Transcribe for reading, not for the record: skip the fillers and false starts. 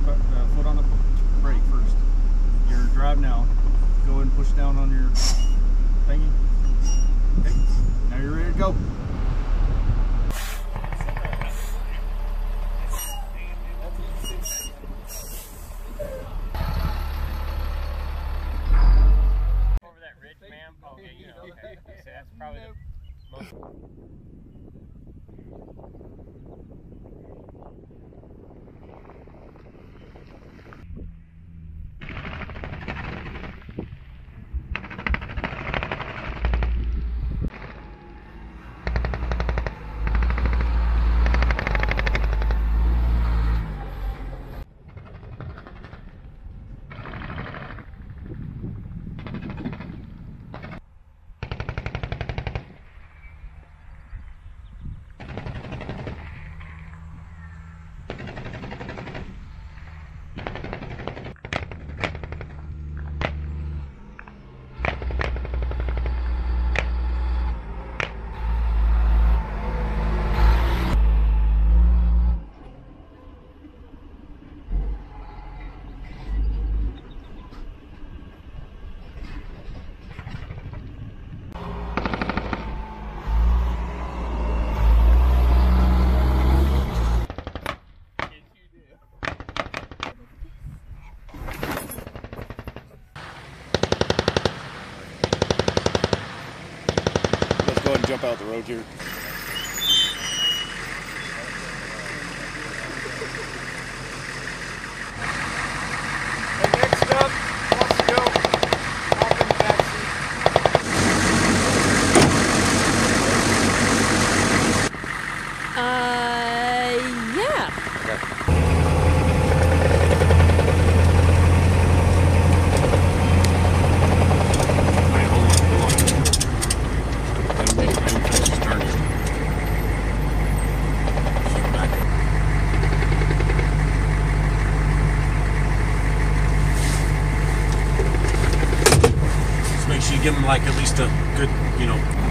foot on the brake first. You're drive now. Go ahead and push down on your thingy. Okay. Now you're ready to go. Over that ridge, ma'am? Okay, you know, okay. So that's probably the most... Go ahead and jump out the road here. And next up, wants to go hop in the back seat. Yeah. Make sure you give them like at least a good, you know,